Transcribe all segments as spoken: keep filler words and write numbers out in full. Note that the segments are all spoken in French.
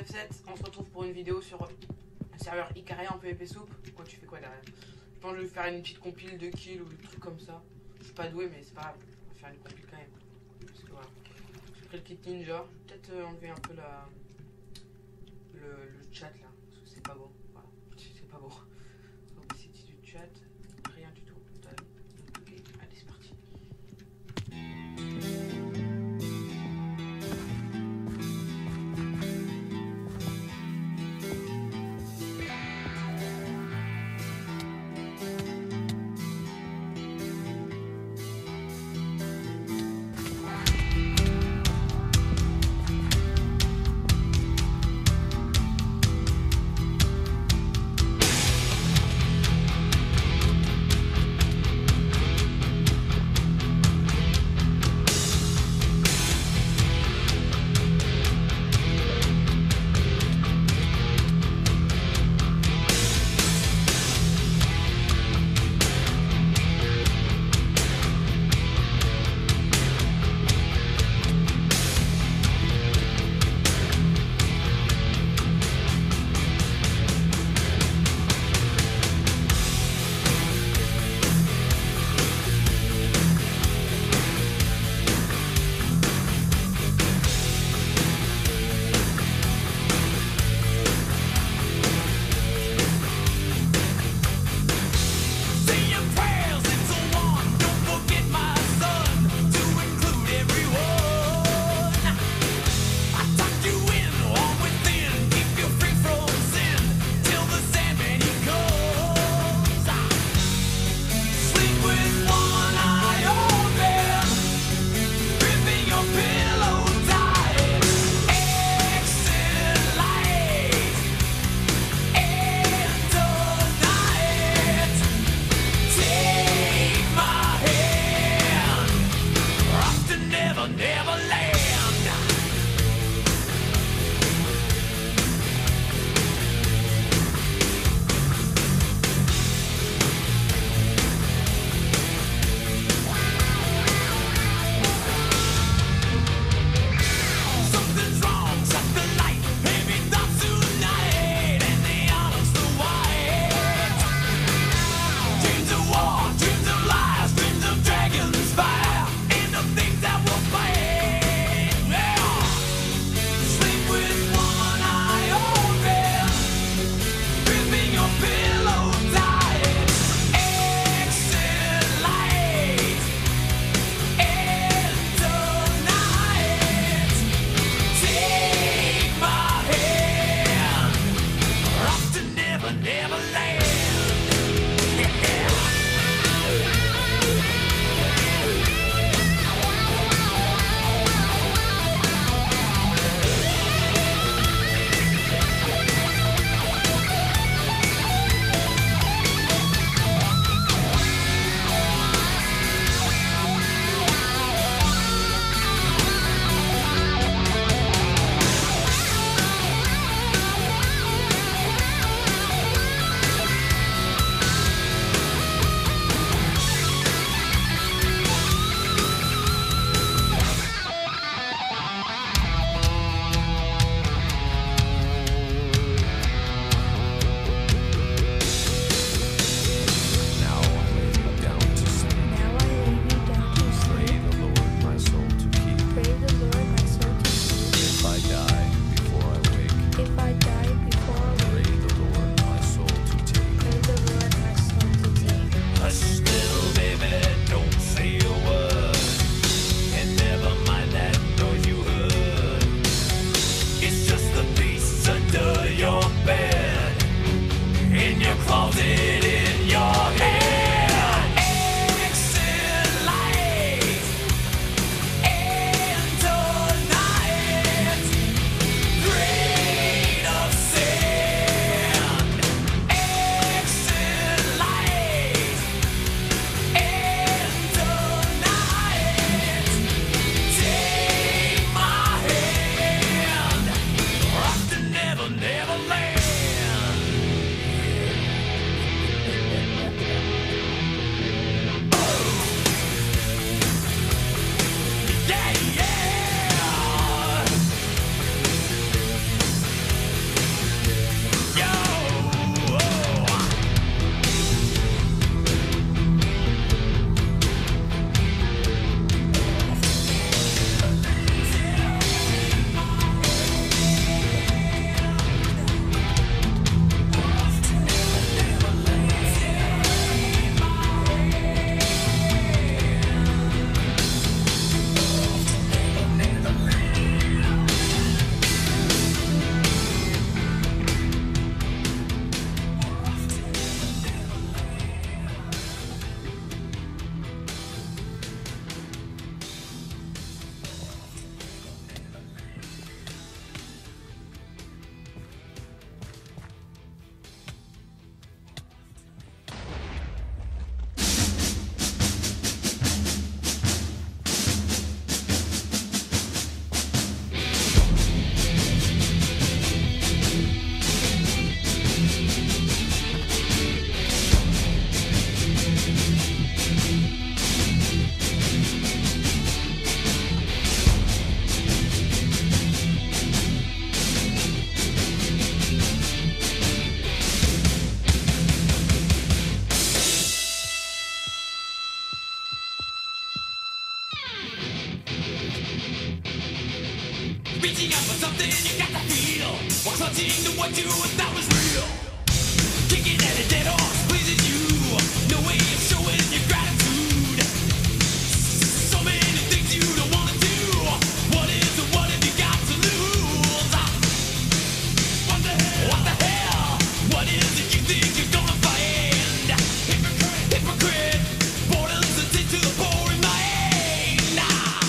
neuf sept, on se retrouve pour une vidéo sur un serveur Icaria en P V P soupe. Quoi, tu fais quoi derrière? Je pense que je vais faire une petite compile de kills ou des trucs comme ça. Je suis pas doué, mais c'est pas grave. On va faire une compile quand même. Parce que voilà. J'ai pris le kit ninja. Peut-être euh, enlever un peu la... le, le chat là. Parce que c'est pas beau. Voilà. C'est pas beau. Opacity du chat. Rien du tout. Ok, allez, c'est parti. Never, never land. Reaching out for something you got to feel, or clutching to what you thought was real. Kicking at a dead horse pleases you. No way of showing your gratitude. So many things you don't wanna do. What is and what have you got to lose? What the hell? What the hell? What is it you think you're gonna find? Hypocrite, hypocrite. Boredom's a ditch to the boring mind. Nah.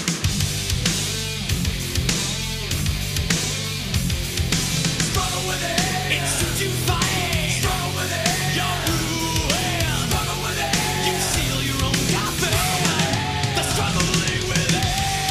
Struggle with it. It's what you find. Struggle with it. You're ruined. Struggle with it. You seal your own coffin. The struggling within.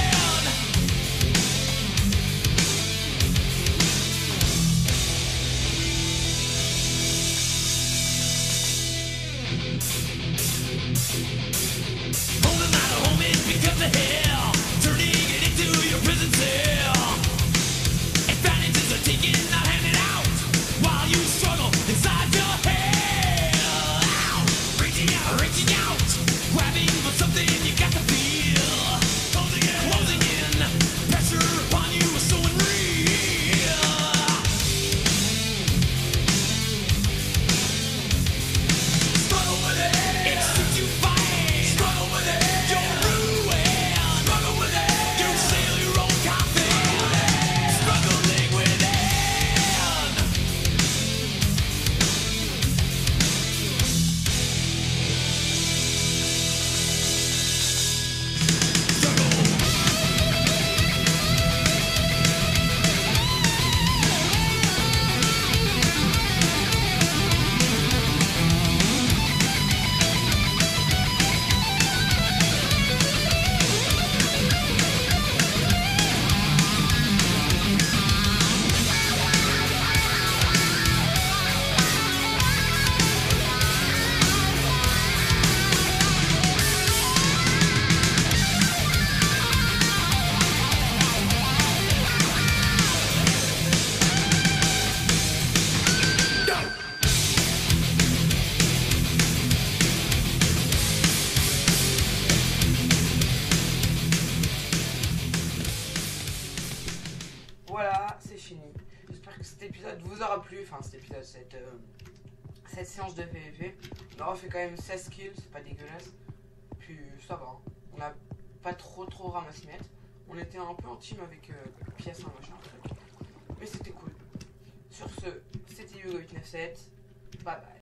Holding out a home is because of hell. Turning it into your prison cell. Advantages are taken, not handed out. While you struggle inside your hell. Ow! Reaching out, reaching out. Grabbing for something you got to feel. Closing in, closing in. Pressure upon you is so unreal. Struggle with it. It's what you find. Struggle with it. You're ruined. Struggle with it. You sail your own coffin. Struggling within. Voilà, c'est fini. J'espère que cet épisode vous aura plu. Enfin, cet épisode, cette, euh, cette séance de P V P. On aura fait quand même seize kills, c'est pas dégueulasse. Puis ça va. Hein. On a pas trop trop ramassé net. On était un peu en team avec euh, pièce, un machin, un truc. Mais c'était cool. Sur ce, c'était Hugo huit neuf sept. Bye bye.